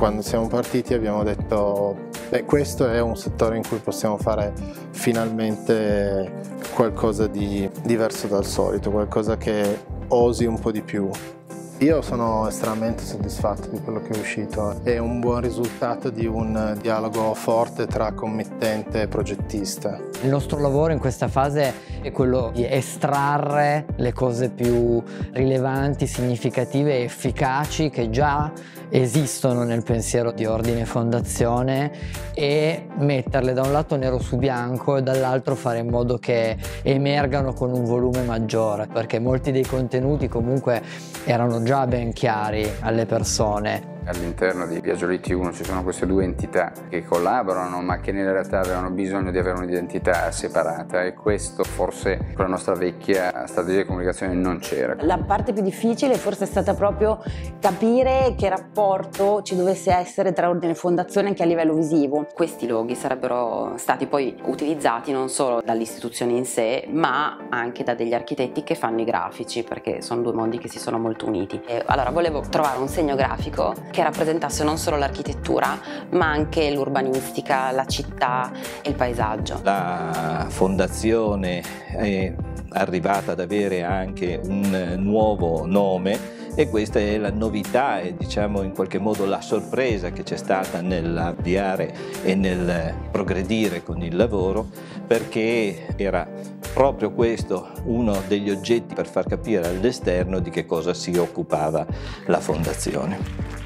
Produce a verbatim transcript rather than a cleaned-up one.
Quando siamo partiti abbiamo detto, beh, questo è un settore in cui possiamo fare finalmente qualcosa di diverso dal solito, qualcosa che osi un po' di più. Io sono estremamente soddisfatto di quello che è uscito, è un buon risultato di un dialogo forte tra committente e progettista. Il nostro lavoro in questa fase è quello di estrarre le cose più rilevanti, significative e efficaci che già esistono nel pensiero di Ordine e Fondazione e metterle da un lato nero su bianco e dall'altro fare in modo che emergano con un volume maggiore, perché molti dei contenuti comunque erano già ben chiari alle persone. All'interno di Viaggio T uno ci sono queste due entità che collaborano ma che nella realtà avevano bisogno di avere un'identità separata, e questo forse con la nostra vecchia strategia di comunicazione non c'era. La parte più difficile forse è stata proprio capire che rapporto ci dovesse essere tra Ordine e Fondazione anche a livello visivo. Questi loghi sarebbero stati poi utilizzati non solo dall'istituzione in sé ma anche da degli architetti che fanno i grafici, perché sono due mondi che si sono molto uniti. E allora volevo trovare un segno grafico che rappresentasse non solo l'architettura ma anche l'urbanistica, la città e il paesaggio. La fondazione è arrivata ad avere anche un nuovo nome, e questa è la novità e diciamo in qualche modo la sorpresa che c'è stata nell'avviare e nel progredire con il lavoro, perché era proprio questo uno degli oggetti per far capire all'esterno di che cosa si occupava la fondazione.